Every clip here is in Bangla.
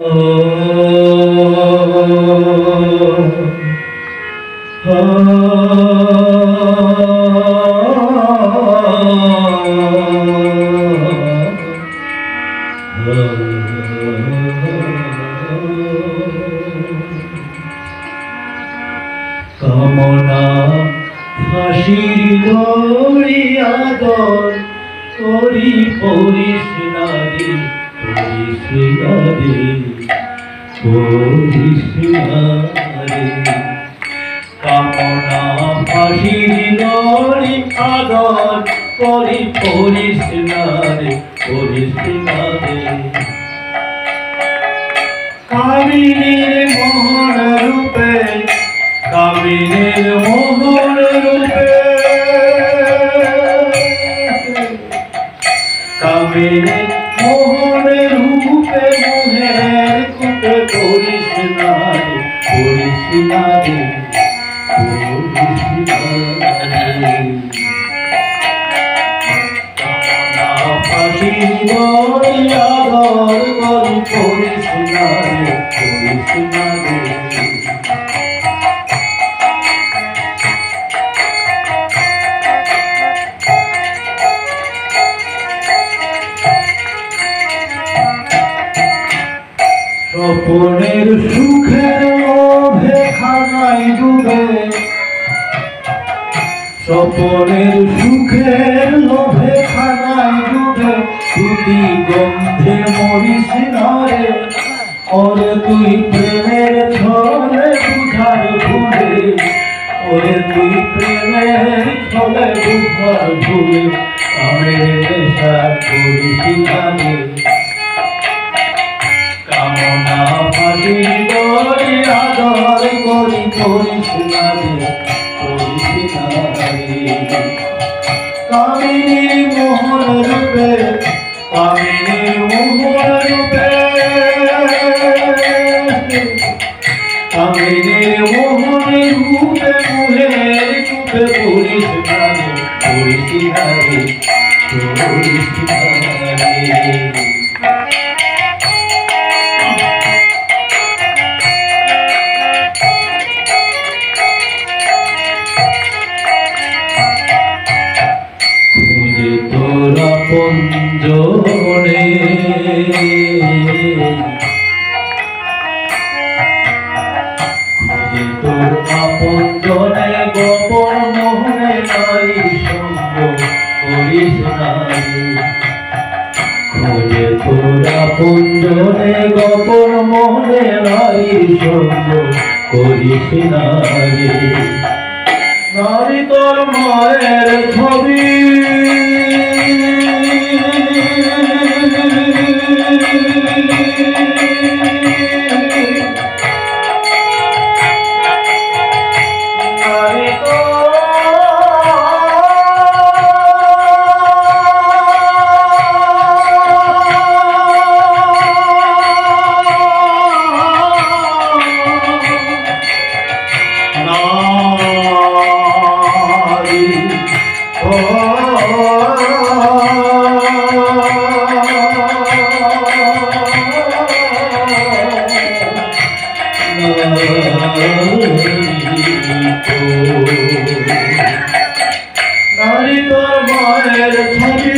কামনা ফাঁসির দড়ি আদর করি পরিস নারী পরিস নারী পরিস নারী কামনা ফাঁসির দড়ি আদর করি পরিস নারী পরিস নারী কামিনীর মোহন রূপে কামিনীর মোহন রূপে কামিনীর মোহন রূপে মোহের কূপে পড়িস নারী পড়িস নারী পড়িস নারী কামনা ফাঁসির দড়ি আদর করি পড়িস নারী পড়িস নারী স্বপনের সুখের লোভে খানায় ডুবে স্বপনের সুখের লোভে খানায় ডুবে তুই গন্ধে মরিস নারে ওরে তুই প্রেমের ছলে বুঝার ভুলে ওরে তুই প্রেমের ছলে বুঝার ভুলে আমের নেশা করিস নারে কামনা ফাঁসির দড়ি আদর করি পরিস নারী পরিস নারী কামিনীর মোহন রূপে কামিনীর মোহন রূপে কামিনীর মোহন রূপে মোহের কূপে পরিস নারী পরিস নারী পরিস নারী তোরা পঞ্জনে তোর আপঞ্জনে গোপন মোহনে নাই সঙ্গ করিস নারী খোঁজে তোরা পঞ্জনে গোপন মোহনে নাই সঙ্গ করিস নারী নারী তোর মায়ের ছবি নারী তোর মায়ের ছবি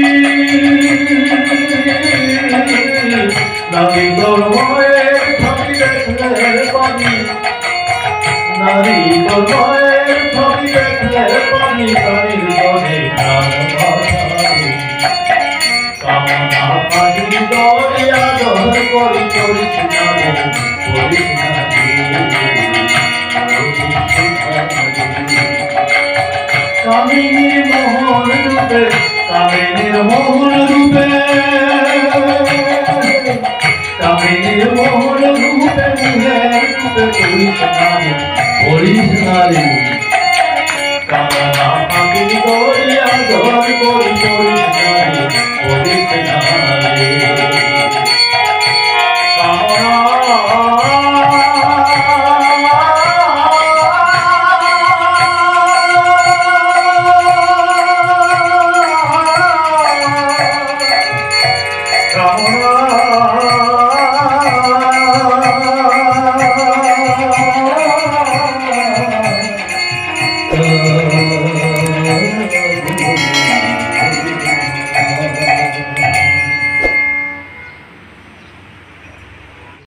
নারী তোর মায়ের ছবি দেখলে পানি নারী তোর মায়ের ছবি দেখলে পানি নারীর মনে প্রাণ ভাসায় কামনা ফাঁসির দড়ি আদর করি পরিস নারী পরিস নারী কামিনীর মোহন রূপে কামিনীর মোহন রূপে কামিনীর মোহন রূপে মোহের রূপে পরিস নারী কামনা ফাঁসির দড়ি আদর করি পরিস নারী পরিস নারী